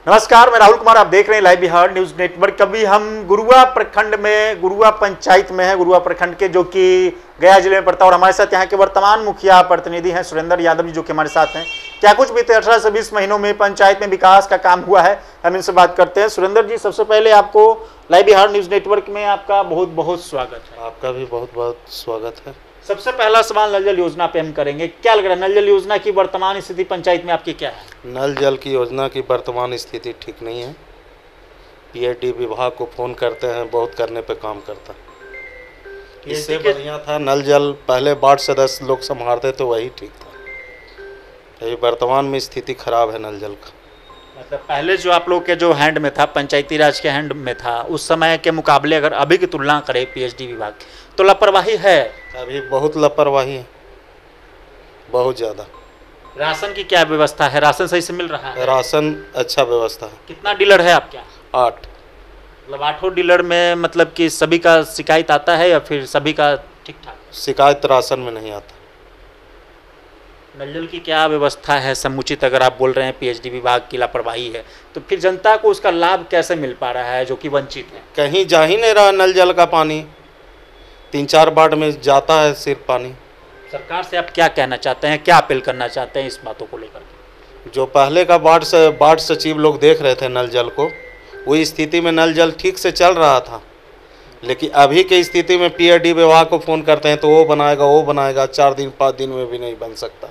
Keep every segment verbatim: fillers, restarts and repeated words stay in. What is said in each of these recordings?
नमस्कार, मैं राहुल कुमार, आप देख रहे हैं लाइव बिहार न्यूज नेटवर्क। कभी हम गुरुआ प्रखंड में, गुरुआ पंचायत में है, गुरुआ प्रखंड के, जो कि गया जिले में पड़ता है। और हमारे साथ यहाँ के वर्तमान मुखिया प्रतिनिधि हैं सुरेंद्र यादव जी, जो कि हमारे साथ हैं। क्या कुछ बीते अठारह से बीस महीनों में पंचायत में विकास का काम हुआ है, हम इनसे बात करते हैं। सुरेंद्र जी, सबसे पहले आपको लाइव बिहार न्यूज नेटवर्क में आपका बहुत बहुत स्वागत है। आपका भी बहुत बहुत स्वागत है। सबसे पहला सवाल नल जल योजना पे हम करेंगे। क्या लग रहा है, नल जल योजना की वर्तमान स्थिति पंचायत में आपकी क्या है? नल जल की योजना की वर्तमान स्थिति ठीक नहीं है। पीएचडी विभाग को फ़ोन करते हैं, बहुत करने पे काम करता है। इससे बढ़िया था नल जल पहले वार्ड सदस्य लोग संभालते तो वही ठीक था। अभी वर्तमान में स्थिति खराब है नल जल का। मतलब पहले जो आप लोग के जो हैंड में था, पंचायती राज के हैंड में था, उस समय के मुकाबले अगर अभी की तुलना करें पीएचडी विभाग, तो लापरवाही है। अभी बहुत लापरवाही है, बहुत ज़्यादा। राशन की क्या व्यवस्था है? राशन सही से मिल रहा है? राशन अच्छा व्यवस्था है। कितना डीलर है आपके यहाँ? आठ। मतलब आठों डीलर में मतलब कि सभी का शिकायत आता है या फिर सभी का ठीक ठाक? शिकायत राशन में नहीं आता। नल जल की क्या व्यवस्था है समुचित? अगर आप बोल रहे हैं पीएचडी विभाग की लापरवाही है, तो फिर जनता को उसका लाभ कैसे मिल पा रहा है जो कि वंचित है? कहीं जा ही नहीं रहा नल जल का पानी। तीन चार वार्ड में जाता है सिर्फ पानी। सरकार से आप क्या कहना चाहते हैं, क्या अपील करना चाहते हैं इस बातों को लेकर के? जो पहले का वार्ड से वार्ड सचिव लोग देख रहे थे नल जल को, वही स्थिति में नल जल ठीक से चल रहा था। लेकिन अभी की स्थिति में पीएचडी विभाग को फ़ोन करते हैं तो वो बनाएगा वो बनाएगा, चार दिन पाँच दिन में भी नहीं बन सकता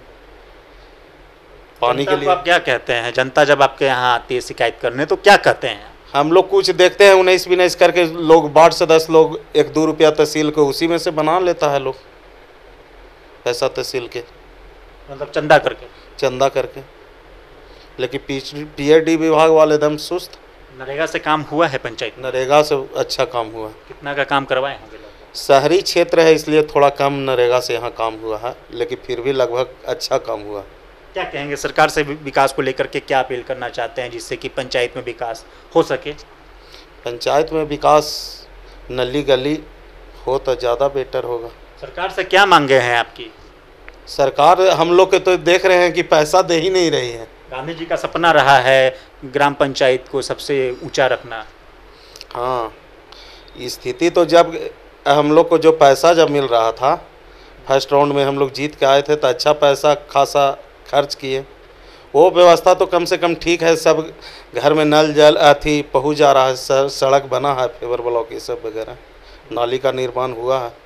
पानी के लिए। आप क्या कहते हैं, जनता जब आपके यहाँ आती है शिकायत करने तो क्या कहते हैं? हम लोग कुछ देखते हैं, उन्नीस बिन्नीस करके लोग वार्ड सदस्य लोग एक दो रुपया तहसील को उसी में से बना लेता है लोग, पैसा तहसील के, मतलब चंदा करके चंदा करके। लेकिन पीएचडी विभाग वाले एकदम सुस्त। नरेगा से काम हुआ है पंचायत? नरेगा से अच्छा काम हुआ। कितना का काम करवाए होंगे लोग? शहरी क्षेत्र है इसलिए थोड़ा कम नरेगा से यहाँ काम हुआ है, लेकिन फिर भी लगभग अच्छा काम हुआ। क्या कहेंगे सरकार से विकास को लेकर के, क्या अपील करना चाहते हैं जिससे कि पंचायत में विकास हो सके? पंचायत में विकास नली गली हो तो ज़्यादा बेटर होगा। सरकार से क्या मांगे हैं आपकी? सरकार हम लोग के तो देख रहे हैं कि पैसा दे ही नहीं रही है। गांधी जी का सपना रहा है ग्राम पंचायत को सबसे ऊंचा रखना। हाँ, स्थिति तो जब हम लोग को जो पैसा जब मिल रहा था, फर्स्ट राउंड में हम लोग जीत के आए थे तो अच्छा पैसा खासा खर्च किए। वो व्यवस्था तो कम से कम ठीक है, सब घर में नल जल अथी पहुँच जा रहा है, सड़क बना है, फेवर ब्लॉक ये सब वगैरह, नाली का निर्माण हुआ है।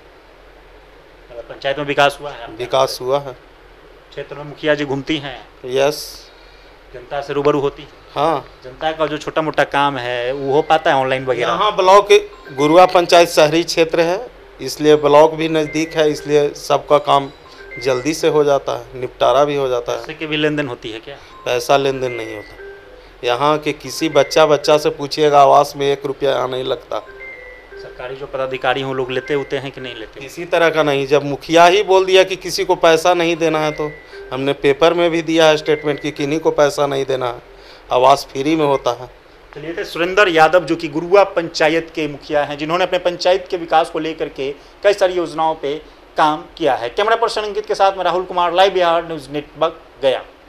पंचायत में विकास हुआ है? विकास हुआ है। क्षेत्र में मुखिया जी घूमती हैं? यस। जनता से रूबरू होती है? हाँ। जनता का जो छोटा मोटा काम है वो हो पाता है ऑनलाइन वगैरह? हाँ, ब्लॉक गुरुआ पंचायत शहरी क्षेत्र है, इसलिए ब्लॉक भी नज़दीक है, इसलिए सबका काम जल्दी से हो जाता है, निपटारा भी हो जाता है। पैसे की भी लेन देन होती है क्या? पैसा लेन देन नहीं होता यहाँ के। किसी बच्चा बच्चा से पूछिएगा, आवास में एक रुपया यहाँ नहीं लगता। सरकारी जो पदाधिकारी हों लोग लेते होते हैं कि नहीं लेते? किसी तरह का नहीं। जब मुखिया ही बोल दिया कि किसी को पैसा नहीं देना है, तो हमने पेपर में भी दिया है स्टेटमेंट कि किन्हीं को पैसा नहीं देना है, आवास फ्री में होता है। चलिए, थे सुरेंद्र यादव जो कि गुरुआ पंचायत के मुखिया हैं, जिन्होंने अपने पंचायत के विकास को लेकर के कई सारी योजनाओं पे काम किया है। कैमरा पर्सन अंकित के साथ मैं Rahul Kumar, live Bihar news network, गया।